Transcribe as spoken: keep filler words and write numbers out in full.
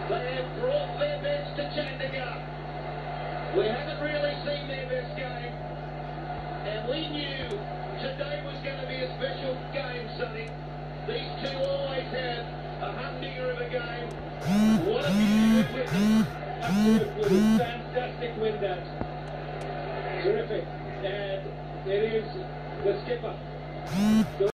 They have brought their best to Chandigarh. We haven't really seen their best game, and we knew today was going to be a special game, Sonny. These two always have a humdinger of a game. What a beautiful witness. Absolutely fantastic win that. Terrific. And it is the skipper.